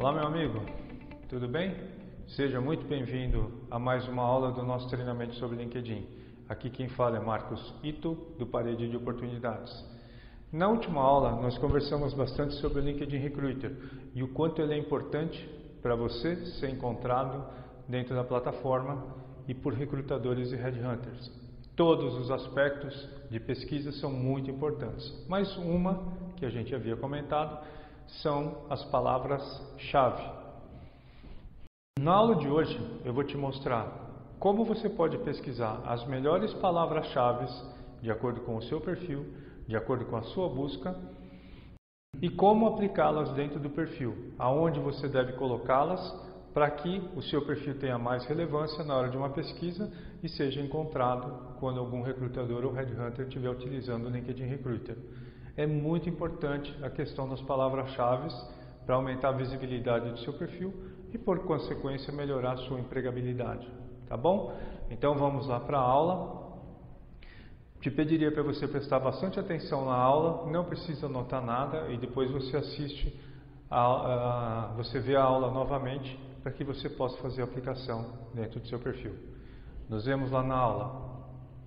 Olá, meu amigo, tudo bem? Seja muito bem-vindo a mais uma aula do nosso treinamento sobre LinkedIn. Aqui quem fala é Marcos Ito, do Parede de Oportunidades. Na última aula, nós conversamos bastante sobre o LinkedIn Recruiter e o quanto ele é importante para você ser encontrado dentro da plataforma e por recrutadores e headhunters. Todos os aspectos de pesquisa são muito importantes, mas uma que a gente havia comentado são as palavras-chave. Na aula de hoje eu vou te mostrar como você pode pesquisar as melhores palavras-chave de acordo com o seu perfil, de acordo com a sua busca e como aplicá-las dentro do perfil, aonde você deve colocá-las para que o seu perfil tenha mais relevância na hora de uma pesquisa e seja encontrado quando algum recrutador ou headhunter estiver utilizando o LinkedIn Recruiter. É muito importante a questão das palavras-chave para aumentar a visibilidade do seu perfil e, por consequência, melhorar a sua empregabilidade. Tá bom? Então vamos lá para a aula. Te pediria para você prestar bastante atenção na aula, não precisa anotar nada e depois você assiste, você vê a aula novamente para que você possa fazer a aplicação dentro do seu perfil. Nos vemos lá na aula.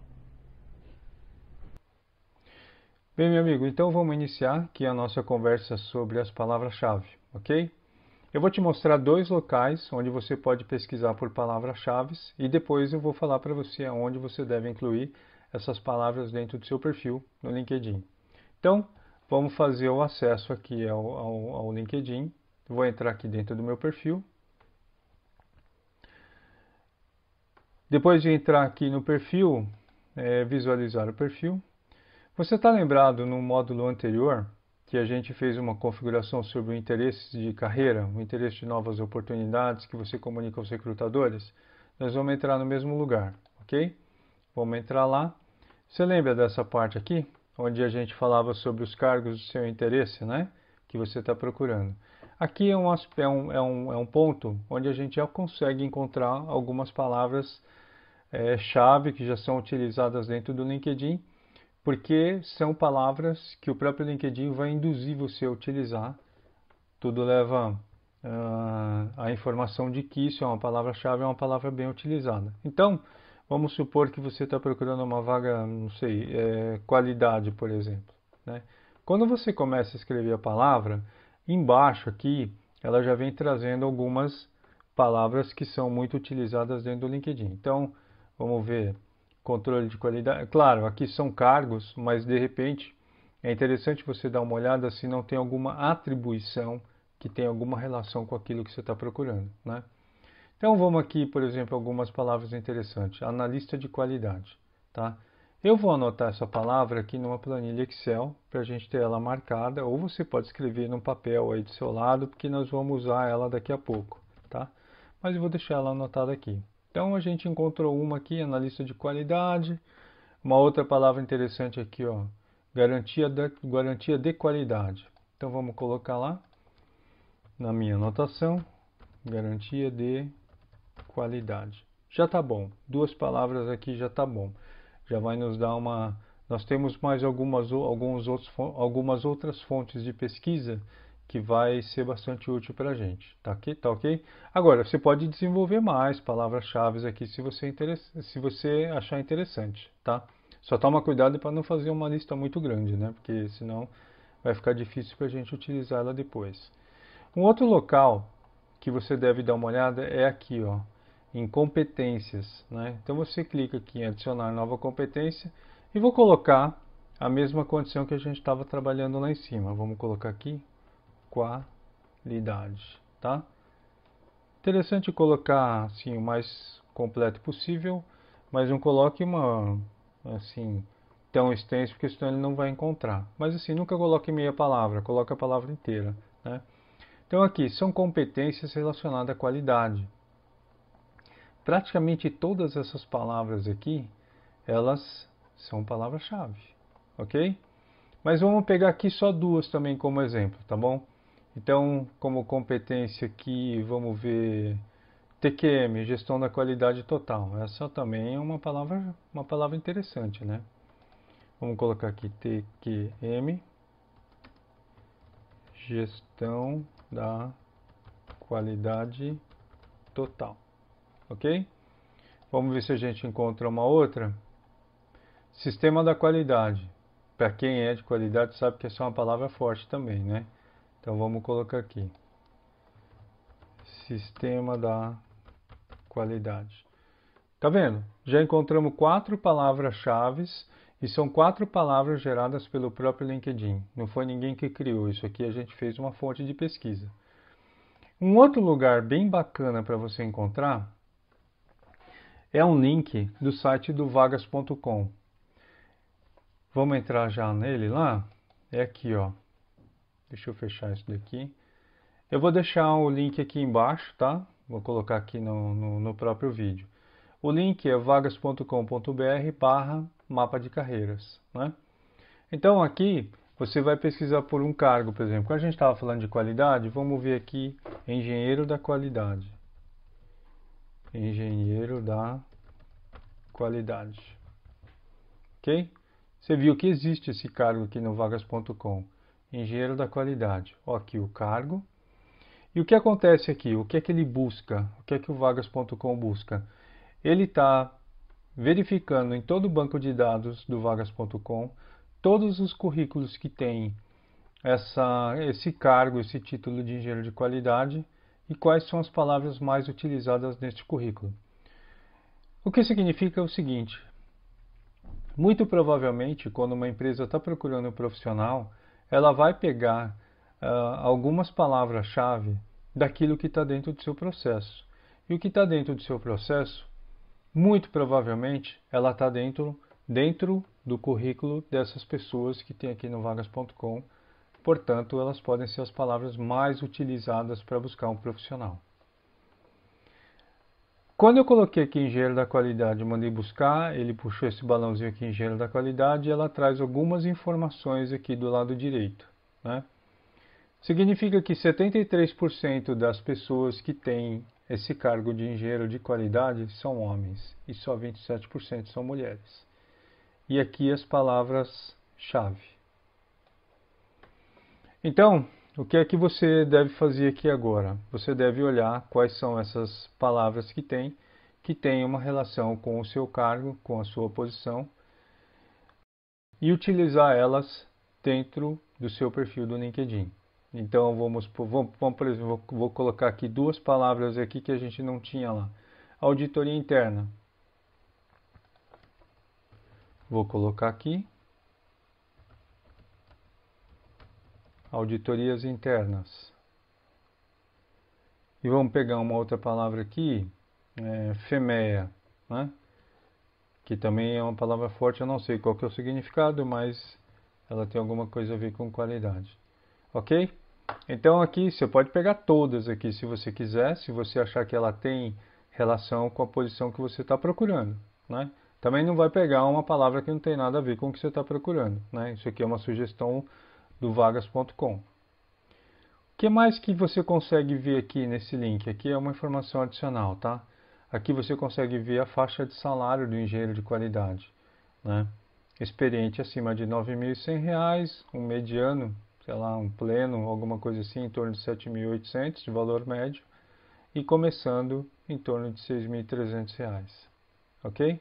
Bem, meu amigo, então vamos iniciar aqui a nossa conversa sobre as palavras-chave, ok? Eu vou te mostrar dois locais onde você pode pesquisar por palavras-chave e depois eu vou falar para você aonde você deve incluir essas palavras dentro do seu perfil no LinkedIn. Então, vamos fazer o acesso aqui ao LinkedIn. Vou entrar aqui dentro do meu perfil. Depois de entrar aqui no perfil, visualizar o perfil. Você está lembrado no módulo anterior que a gente fez uma configuração sobre o interesse de carreira, o interesse de novas oportunidades que você comunica aos recrutadores? Nós vamos entrar no mesmo lugar, ok? Vamos entrar lá. Você lembra dessa parte aqui, onde a gente falava sobre os cargos do seu interesse, né? Que você está procurando. Aqui é um ponto onde a gente já consegue encontrar algumas palavras chave que já são utilizadas dentro do LinkedIn, porque são palavras que o próprio LinkedIn vai induzir você a utilizar. Tudo leva a informação de que isso é uma palavra-chave, é uma palavra bem utilizada. Então, vamos supor que você está procurando uma vaga, não sei, qualidade, por exemplo, né? Quando você começa a escrever a palavra, embaixo aqui, ela já vem trazendo algumas palavras que são muito utilizadas dentro do LinkedIn. Então, vamos ver. Controle de qualidade. Claro, aqui são cargos, mas de repente é interessante você dar uma olhada se não tem alguma atribuição que tem alguma relação com aquilo que você está procurando, né? Então vamos aqui, por exemplo, algumas palavras interessantes. Analista de qualidade, tá? Eu vou anotar essa palavra aqui numa planilha Excel para a gente ter ela marcada, ou você pode escrever num papel aí do seu lado, porque nós vamos usar ela daqui a pouco, tá? Mas eu vou deixar ela anotada aqui. Então a gente encontrou uma aqui, analista de qualidade. Uma outra palavra interessante aqui, ó, garantia de qualidade. Então vamos colocar lá na minha anotação, garantia de qualidade. Já está bom. Duas palavras aqui já está bom. Já vai nos dar uma. Nós temos mais algumas outras fontes de pesquisa que vai ser bastante útil para a gente. Tá aqui, tá ok? Agora, você pode desenvolver mais palavras-chave aqui se você achar interessante, tá? Só toma cuidado para não fazer uma lista muito grande, né? Porque senão vai ficar difícil para a gente utilizar ela depois. Um outro local que você deve dar uma olhada é aqui, ó, em competências, né? Então você clica aqui em adicionar nova competência e vou colocar a mesma condição que a gente estava trabalhando lá em cima. Vamos colocar aqui qualidade, tá? Interessante colocar assim o mais completo possível, mas não coloque uma assim tão extenso, porque senão ele não vai encontrar. Mas assim, nunca coloque meia palavra, coloque a palavra inteira, né? Então aqui são competências relacionadas à qualidade. Praticamente todas essas palavras aqui, elas são palavras-chave, ok? Mas vamos pegar aqui só duas também como exemplo, tá bom? Então, como competência aqui, vamos ver TQM, gestão da qualidade total. Essa também é uma palavra interessante, né? Vamos colocar aqui TQM, gestão da qualidade total. Ok? Vamos ver se a gente encontra uma outra. Sistema da qualidade. Para quem é de qualidade sabe que essa é uma palavra forte também, né? Então vamos colocar aqui. Sistema da qualidade. Tá vendo? Já encontramos 4 palavras-chave e são 4 palavras geradas pelo próprio LinkedIn. Não foi ninguém que criou isso aqui, a gente fez uma fonte de pesquisa. Um outro lugar bem bacana para você encontrar é um link do site do vagas.com. Vamos entrar já nele lá? É aqui, ó. Deixa eu fechar isso daqui. Eu vou deixar o link aqui embaixo, tá? Vou colocar aqui no próprio vídeo. O link é vagas.com.br/mapa de carreiras, né? Então aqui você vai pesquisar por um cargo, por exemplo. Quando a gente estava falando de qualidade, vamos ver aqui engenheiro da qualidade. Engenheiro da qualidade. Ok? Você viu que existe esse cargo aqui no vagas.com. Engenheiro da qualidade. Ó, aqui o cargo. E o que acontece aqui? O que é que ele busca? O que é que o vagas.com busca? Ele está verificando em todo o banco de dados do vagas.com todos os currículos que têm esse cargo, esse título de engenheiro de qualidade e quais são as palavras mais utilizadas neste currículo. O que significa o seguinte: muito provavelmente, quando uma empresa está procurando um profissional, ela vai pegar algumas palavras-chave daquilo que está dentro do seu processo. E o que está dentro do seu processo, muito provavelmente, ela está dentro do currículo dessas pessoas que tem aqui no vagas.com. Portanto, elas podem ser as palavras mais utilizadas para buscar um profissional. Quando eu coloquei aqui engenheiro da qualidade e mandei buscar, ele puxou esse balãozinho aqui, engenheiro da qualidade, e ela traz algumas informações aqui do lado direito, né? Significa que 73% das pessoas que têm esse cargo de engenheiro de qualidade são homens e só 27% são mulheres. E aqui as palavras-chave. Então, o que é que você deve fazer aqui agora? Você deve olhar quais são essas palavras que tem uma relação com o seu cargo, com a sua posição, e utilizar elas dentro do seu perfil do LinkedIn. Então, por exemplo, vou colocar aqui 2 palavras aqui que a gente não tinha lá. Auditoria interna. Vou colocar aqui. Auditorias internas. E vamos pegar uma outra palavra aqui, FEMEA, né? Que também é uma palavra forte, eu não sei qual que é o significado, mas ela tem alguma coisa a ver com qualidade. Ok? Então aqui você pode pegar todas aqui se você quiser, se você achar que ela tem relação com a posição que você está procurando, né? Também não vai pegar uma palavra que não tem nada a ver com o que você está procurando, né? Isso aqui é uma sugestão do vagas.com. O que mais que você consegue ver aqui nesse link? Aqui é uma informação adicional, tá? Aqui você consegue ver a faixa de salário do engenheiro de qualidade, né? Experiente acima de R$ 9.100, um mediano, sei lá, um pleno, alguma coisa assim, em torno de 7.800 de valor médio, e começando em torno de R$ 6.300, ok?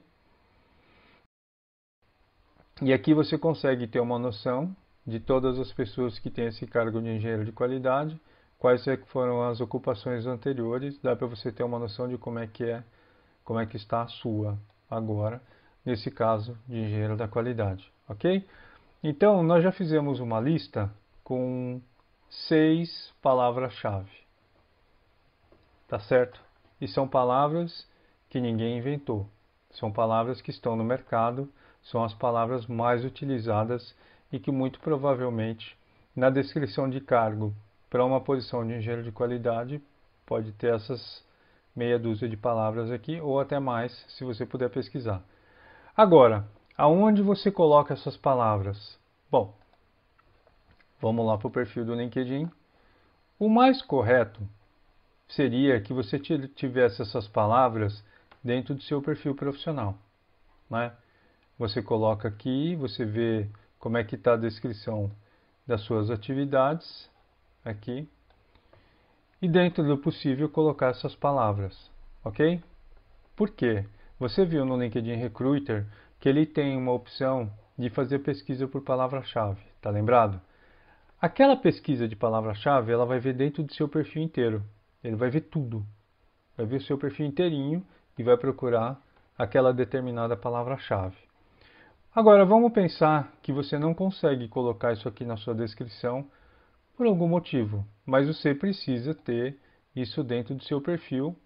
E aqui você consegue ter uma noção de todas as pessoas que têm esse cargo de engenheiro de qualidade, quais foram as ocupações anteriores, dá para você ter uma noção de como é que está a sua agora, nesse caso de engenheiro da qualidade, ok? Então, nós já fizemos uma lista com 6 palavras-chave, tá certo? E são palavras que ninguém inventou, são palavras que estão no mercado, são as palavras mais utilizadas e que muito provavelmente na descrição de cargo para uma posição de engenheiro de qualidade pode ter essas meia dúzia de palavras aqui ou até mais se você puder pesquisar. Agora, aonde você coloca essas palavras? Bom, vamos lá para o perfil do LinkedIn. O mais correto seria que você tivesse essas palavras dentro do seu perfil profissional, né? Você coloca aqui, você vê como é que está a descrição das suas atividades aqui. e, dentro do possível, colocar essas palavras, ok? Por quê? Você viu no LinkedIn Recruiter que ele tem uma opção de fazer pesquisa por palavra-chave, tá lembrado? Aquela pesquisa de palavra-chave, ela vai ver dentro do seu perfil inteiro. Ele vai ver tudo. Vai ver o seu perfil inteirinho e vai procurar aquela determinada palavra-chave. Agora, vamos pensar que você não consegue colocar isso aqui na sua descrição por algum motivo, mas você precisa ter isso dentro do seu perfil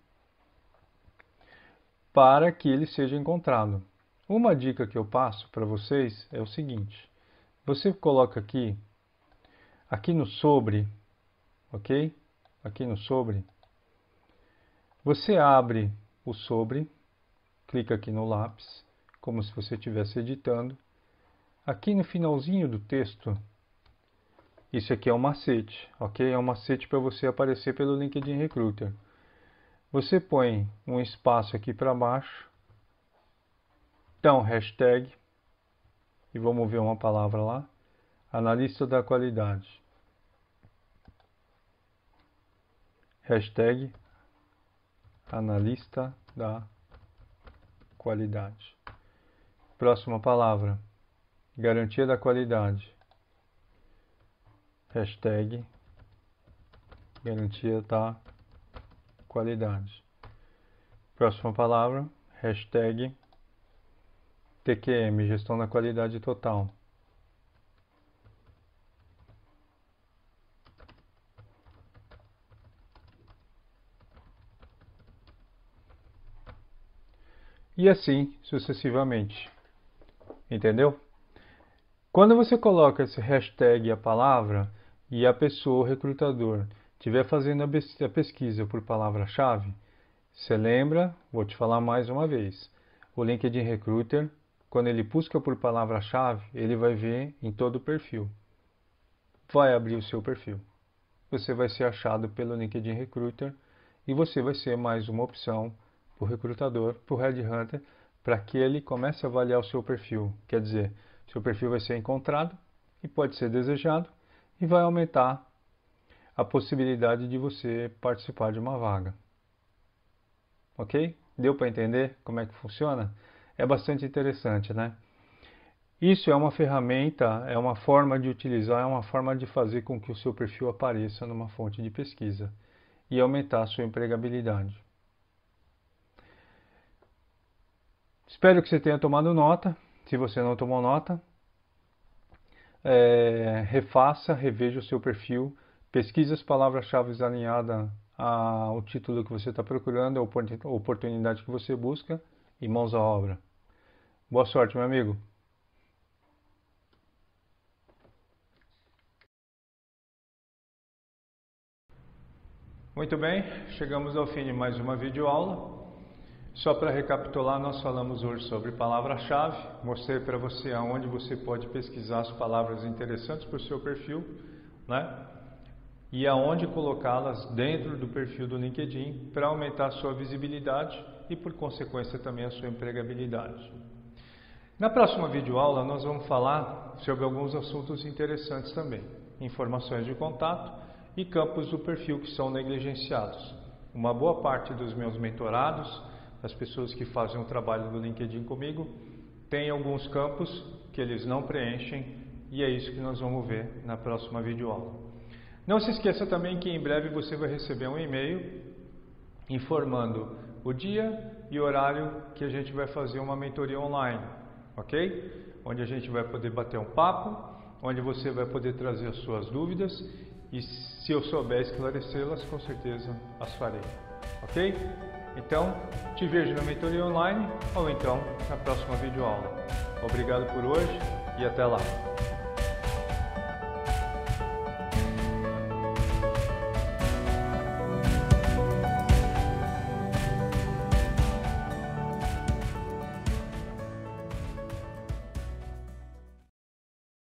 para que ele seja encontrado. Uma dica que eu passo para vocês é o seguinte: você coloca aqui no sobre, ok? Aqui no sobre, você abre o sobre, clica aqui no lápis, como se você estivesse editando. Aqui no finalzinho do texto, isso aqui é um macete, ok? É um macete para você aparecer pelo LinkedIn Recruiter. Você põe um espaço aqui para baixo, dá um hashtag, e vamos ver uma palavra lá, analista da qualidade. Hashtag analista da qualidade. Próxima palavra, garantia da qualidade. Hashtag garantia da qualidade. Próxima palavra, hashtag TQM, gestão da qualidade total. E assim sucessivamente. Entendeu? Quando você coloca esse hashtag e a palavra, e a pessoa, o recrutador, estiver fazendo a pesquisa por palavra-chave, você lembra, vou te falar mais uma vez, o LinkedIn Recruiter, quando ele busca por palavra-chave, ele vai ver em todo o perfil. Vai abrir o seu perfil. Você vai ser achado pelo LinkedIn Recruiter e você vai ser mais uma opção para o recrutador, para o headhunter, para que ele comece a avaliar o seu perfil. Quer dizer, seu perfil vai ser encontrado e pode ser desejado e vai aumentar a possibilidade de você participar de uma vaga. Ok? Deu para entender como é que funciona? É bastante interessante, né? Isso é uma ferramenta, é uma forma de utilizar, é uma forma de fazer com que o seu perfil apareça numa fonte de pesquisa e aumentar a sua empregabilidade. Espero que você tenha tomado nota. Se você não tomou nota, refaça, reveja o seu perfil, pesquise as palavras-chave alinhadas ao título que você está procurando, a oportunidade que você busca e mãos à obra. Boa sorte, meu amigo! Muito bem, chegamos ao fim de mais uma videoaula. Só para recapitular, nós falamos hoje sobre palavra-chave, mostrei para você aonde você pode pesquisar as palavras interessantes para o seu perfil, né? E aonde colocá-las dentro do perfil do LinkedIn para aumentar a sua visibilidade e, por consequência, também a sua empregabilidade. Na próxima videoaula, nós vamos falar sobre alguns assuntos interessantes também, informações de contato e campos do perfil que são negligenciados. Uma boa parte dos meus mentorados, as pessoas que fazem o trabalho do LinkedIn comigo, tem alguns campos que eles não preenchem e é isso que nós vamos ver na próxima videoaula. Não se esqueça também que em breve você vai receber um e-mail informando o dia e horário que a gente vai fazer uma mentoria online, ok? Onde a gente vai poder bater um papo, onde você vai poder trazer as suas dúvidas e se eu souber esclarecê-las, com certeza as farei, ok? Então, te vejo na mentoria online ou então na próxima videoaula. Obrigado por hoje e até lá!